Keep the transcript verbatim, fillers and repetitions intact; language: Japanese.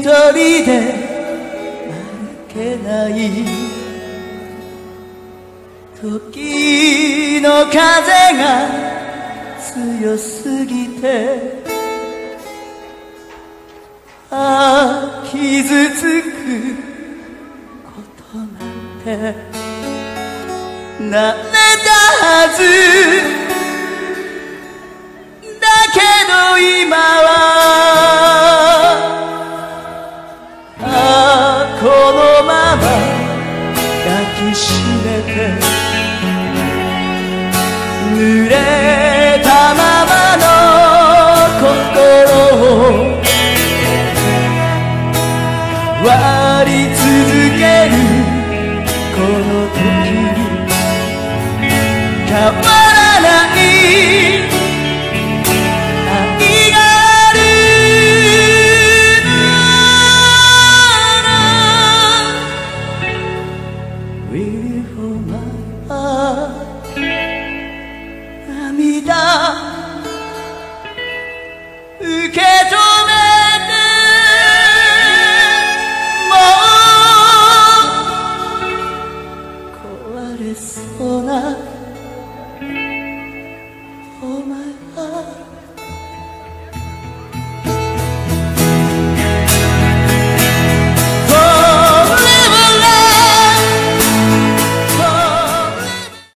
人で負けない時の風が強すぎてああ傷つくことなんて慣れたはずだけど今はああこのまま抱きしめて濡れたままの心を変わり続けるこの時に変わらない愛があるなら Will you hold my heart 涙受け止めてもう壊れそうな